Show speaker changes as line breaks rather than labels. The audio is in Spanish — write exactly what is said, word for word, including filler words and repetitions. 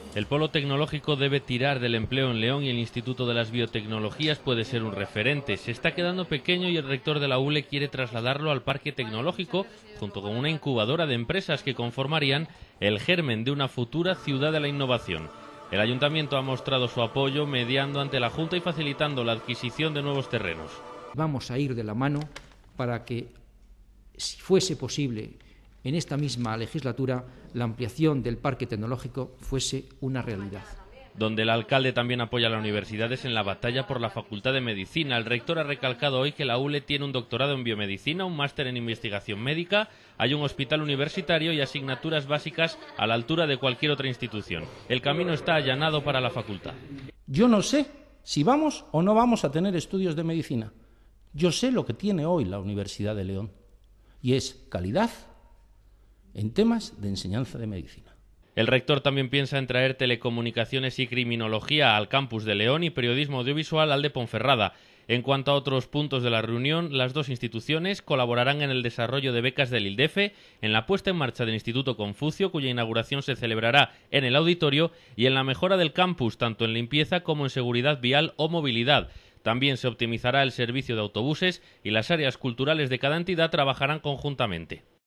El polo tecnológico debe tirar del empleo en León y el Instituto de las Biotecnologías puede ser un referente. Se está quedando pequeño y el rector de la U L E quiere trasladarlo al parque tecnológico junto con una incubadora de empresas que conformarían el germen de una futura ciudad de la innovación. El ayuntamiento ha mostrado su apoyo mediando ante la Junta y facilitando la adquisición de nuevos terrenos.
Vamos a ir de la mano para que, si fuese posible, en esta misma legislatura, la ampliación del parque tecnológico fuese una realidad.
Donde el alcalde también apoya a la universidad es en la batalla por la Facultad de Medicina. El rector ha recalcado hoy que la U L E tiene un doctorado en biomedicina, un máster en investigación médica, hay un hospital universitario y asignaturas básicas a la altura de cualquier otra institución. El camino está allanado para la facultad.
Yo no sé si vamos o no vamos a tener estudios de medicina. Yo sé lo que tiene hoy la Universidad de León y es calidad en temas de enseñanza de medicina.
El rector también piensa en traer telecomunicaciones y criminología al campus de León y periodismo audiovisual al de Ponferrada. En cuanto a otros puntos de la reunión, las dos instituciones colaborarán en el desarrollo de becas del ILDEFE, en la puesta en marcha del Instituto Confucio, cuya inauguración se celebrará en el auditorio, y en la mejora del campus, tanto en limpieza como en seguridad vial o movilidad. También se optimizará el servicio de autobuses y las áreas culturales de cada entidad trabajarán conjuntamente.